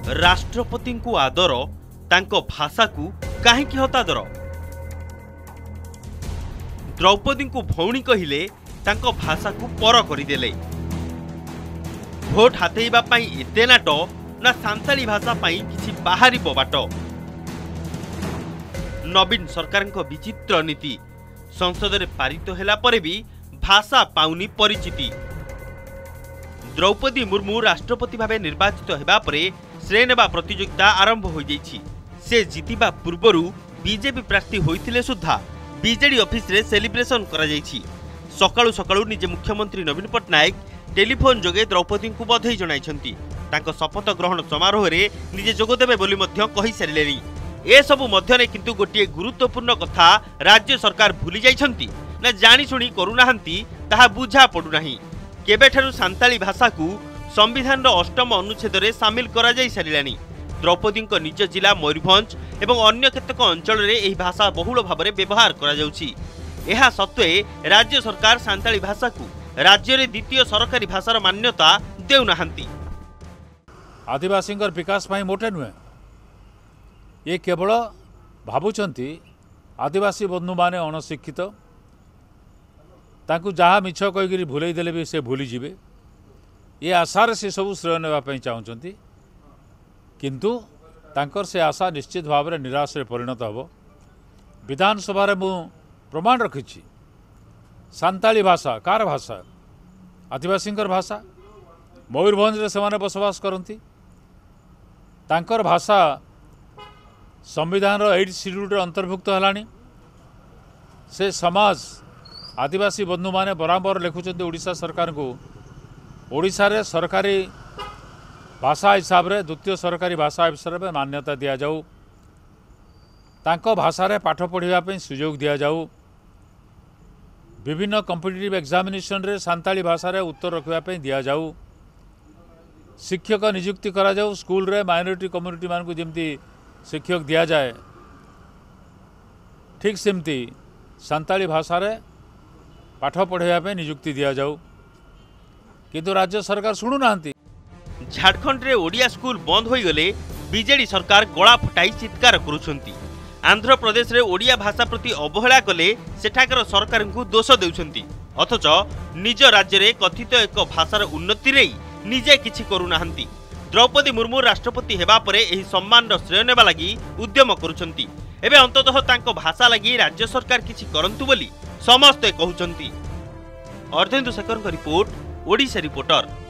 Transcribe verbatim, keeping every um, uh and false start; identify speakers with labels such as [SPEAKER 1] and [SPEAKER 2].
[SPEAKER 1] राष्ट्रपति को आदर तांको भाषा को कहीं हतादर। द्रौपदी को भौणी कहिले तांको भाषा को पर करदेले। भोट हातेइबा पई एते नाट ना सांताली भाषा पई किछि बाहरी बाट। नवीन सरकार को विचित्र नीति संसद में पारित होला परे भी भाषा पाउनी परिचिति। द्रौपदी मुर्मू राष्ट्रपति भावे निर्वाचित हेबा परे श्रेय नेबा प्रतियोगिता आरंभ हो जाइछि। से जीतिबा पूर्वरु बीजेपी प्रार्थी होइथिले सुद्धा बीजेडी ऑफिस रे सेलिब्रेशन करा जाइछि। सकाळु सकाळु निजे मुख्यमंत्री नवीन पट्टनायक टेलीफोन जोगे द्रौपदी को बधाई जणाइछंती। तांको शपथ ग्रहण समारोह रे निजे जोगदेबे बोली मध्य कहि सारिलेनी। ए सबु मध्यरे किंतु गोटिए गुरुत्वपूर्ण कथा राज्य सरकार भूली जाइछंती ना जानी शुणी करूनाहांती ताहा बुझा पडु नाही। केबेठारु सांताली भाषा को संविधान रो अष्टम अनुच्छेद रे शामिल करा जाई सारिलानी। द्रौपदी निज जिला मयूरभंज एवं अन्य केतक अंचल रे एही भाषा बहुल भाव में व्यवहार करा जाउछि। एहा सत्वे राज्य सरकार सांताली भाषा को राज्य रे द्वितीय सरकारी भाषार मान्यता देउनाहांती।
[SPEAKER 2] आदिवासी विकास पाई मोटे नुहे, ये केवल भावुंट आदिवासी बंधु माने अणशिक्षित ताकू जहाँ मिछ कहीकि भूल देले भी से भूली जिवे। ये आशार से सब श्रेय नापी चाहते किंतु तांकर से आशा निश्चित भाव में निराश परिणत हो। विधानसभा मु प्रमाण रखी सांताली भाषा कार भाषा आदिवासी भाषा मयूरभंज से माने बसवास करती। तांकर भाषा संविधान एट शेड्यूल अंतर्भुक्त है। से समाज आदिवासी बंधु माने बराबर लिखुंट ओडिशा सरकार को ओडिशा रे सरकारी भाषा हिसाब रे द्वितीय सरकारी भाषा हिसाब में मान्यता दिया जाऊ। तांको भाषा रे पाठ पढ़िबा पे सुयोग दिया जाऊ। विभिन्न कॉम्पिटिटिव एग्जामिनेशन रे सांताली भाषा रे उत्तर रखिबा पे दिया जाऊ। शिक्षक नियुक्ति करा जाऊ। स्कूल रे माइनॉरिटी कम्युनिटी मान को जेमती शिक्षक दिया जाए ठीक सेमती सांताली भाषा रे पाठ पढ़ाइबा पे नियुक्ति दिया जाऊ। किंतु राज्य सरकार शुणु नाहंती।
[SPEAKER 1] झारखंड रे ओडिया स्कूल बंद होई गले बीजेडी सरकार गला फटाई चित्कार करुछंती। आंध्र प्रदेश रे ओडिया भाषा प्रति अवहेला कले सेठाकर सरकार को दोष देउछंती। अथच निज राज्य रे कथित एक भाषार उन्नति रे निजे किछि करूनाहंती। द्रौपदी मुर्मू राष्ट्रपति हेबा परे एही सम्मान रो श्रेय नेबा लागि उद्यम करुछंती। एबे अंततः तांको भाषा लागि राज्य सरकार किछि करंतु बोली समस्ते कहउछंती। Ardhendu Shekhar report, Odisha reporter.